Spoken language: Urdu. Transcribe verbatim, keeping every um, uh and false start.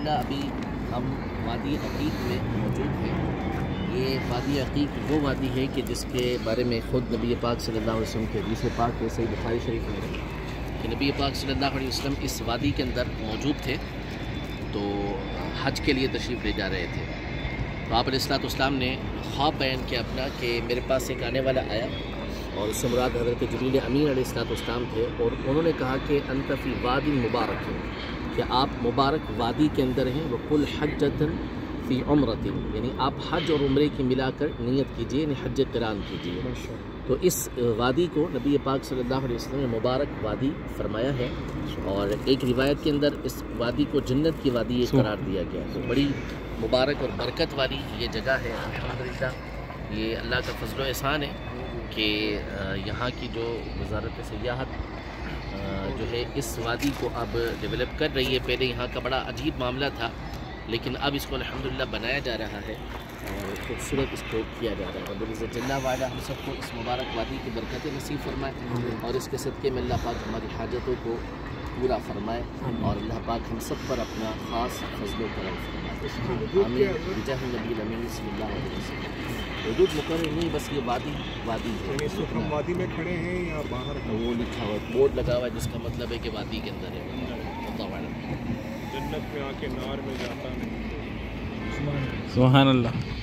الحمدللہ ابھی ہم وادی عقیق میں موجود ہیں۔ یہ وادی عقیق وہ وادی ہے کہ جس کے بارے میں خود نبی پاک صلی اللہ علیہ وسلم کے حدیث پاک کے صحیح بخاری شریف میں ہے کہ نبی پاک صلی اللہ علیہ وسلم اس وادی کے اندر موجود تھے تو حج کے لیے تشریف لے جا رہے تھے، تو آپ علیہ الصلوۃ والسلام نے خواب بیان کیا اپنا کہ میرے پاس ایک آنے والا آیا اور اس سے مراد حضرت جبریل امین علیہ الصلوۃ والسلام تھے، اور انہوں نے کہا کہ انت فی وادی مبارک ہے، کہ آپ مبارک وادی کے اندر ہیں، وقل حجۃ فی عمرۃ، یعنی آپ حج اور عمرے کی ملا کر نیت کیجئے، یعنی حج قران کیجئے۔ تو اس وادی کو نبی پاک صلی اللہ علیہ وسلم نے مبارک وادی فرمایا ہے، اور ایک روایت کے اندر اس وادی کو جنت کی وادی قرار دیا گیا ہے۔ تو بڑی مبارک اور برکت والی یہ جگہ ہے الحمدللہ۔ یہ اللہ کا فضل و احسان ہے کہ یہاں کی جو وزارت سیاحت جو ہے اس وادی کو اب ڈیولپ کر رہی ہے۔ پہلے یہاں کا بڑا عجیب معاملہ تھا، لیکن اب اس کو الحمدللہ بنایا جا رہا ہے اور خوبصورت اس کو کیا جا رہا ہے۔ اور رب جل وعلا ہم سب کو اس مبارک وادی کی برکتیں نصیب فرمائے، اور اس کے صدقے میں اللہ پاک ہماری حاجتوں کو پورا فرمائے، اور اللہ پاک ہم سب پر اپنا خاص فضل و کرم فرمائے، آمین بجاہ نبی الامین صلی اللہ علیہ وسلم۔ حدود مقرر نہیں، بس یہ وادی وادی ہے۔ اس وقت ہم وادی میں کھڑے ہیں یا باہر؟ وہ لکھا ہوا بورڈ لگا ہوا ہے جس کا مطلب ہے کہ وادی کے اندر ہے۔ جنت میں آ کے نار میں جاتا نہیں۔ سبحان اللہ۔